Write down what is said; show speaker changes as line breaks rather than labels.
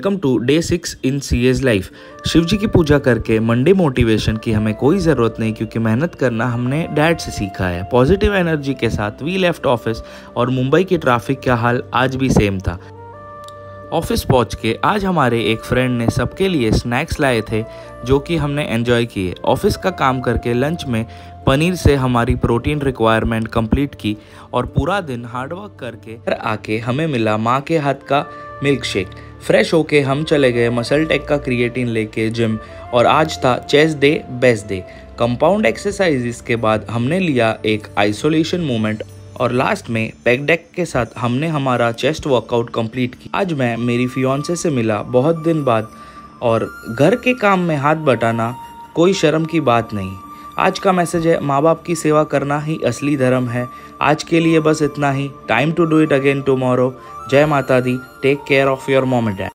Welcome to day 6 in CA's लाइफ। शिव जी की पूजा करके मंडे मोटिवेशन की हमें कोई ज़रूरत नहीं, क्योंकि मेहनत करना हमने डैड से सीखा है। पॉजिटिव एनर्जी के साथ वी लेफ्ट ऑफिस और मुंबई की ट्रैफिक का हाल आज भी सेम था। ऑफिस पहुंच के आज हमारे एक फ्रेंड ने सबके लिए स्नैक्स लाए थे, जो कि हमने एंजॉय किए। ऑफिस का काम करके लंच में पनीर से हमारी प्रोटीन रिक्वायरमेंट कंप्लीट की और पूरा दिन हार्डवर्क करके घर आके हमें मिला माँ के हाथ का मिल्क शेक। फ्रेश होके हम चले गए मसल टेक का क्रिएटिन लेके जिम, और आज था chest day best day. Compound exercises के बाद हमने लिया एक आइसोलेशन मोमेंट और लास्ट में पेग डेक के साथ हमने हमारा चेस्ट वर्कआउट कंप्लीट की। आज मैं मेरी फियांसे से मिला बहुत दिन बाद, और घर के काम में हाथ बटाना कोई शर्म की बात नहीं। आज का मैसेज है, माँ बाप की सेवा करना ही असली धर्म है। आज के लिए बस इतना ही। Time to do it again tomorrow. जय माता दी। Take care of your mom and dad.